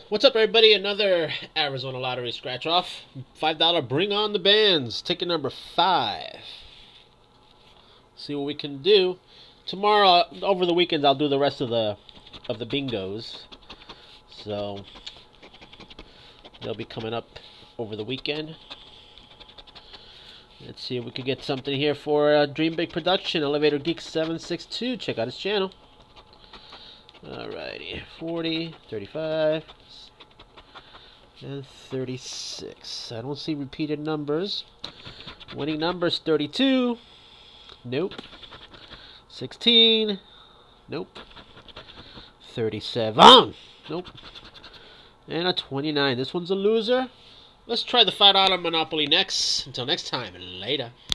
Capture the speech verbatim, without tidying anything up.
What's up, everybody? Another Arizona Lottery scratch off. five dollar Bring On the Bands. Ticket number five. See what we can do. Tomorrow, over the weekend, I'll do the rest of the of the bingos. So they'll be coming up over the weekend. Let's see if we could get something here for uh, Dream Big Production. Elevator Geek seven six two. Check out his channel. Alrighty, forty, thirty-five, and thirty-six. I don't see repeated numbers. Winning numbers thirty-two. Nope. sixteen. Nope. thirty-seven. Nope. And a twenty-nine. This one's a loser. Let's try the five dollar Monopoly next. Until next time, later.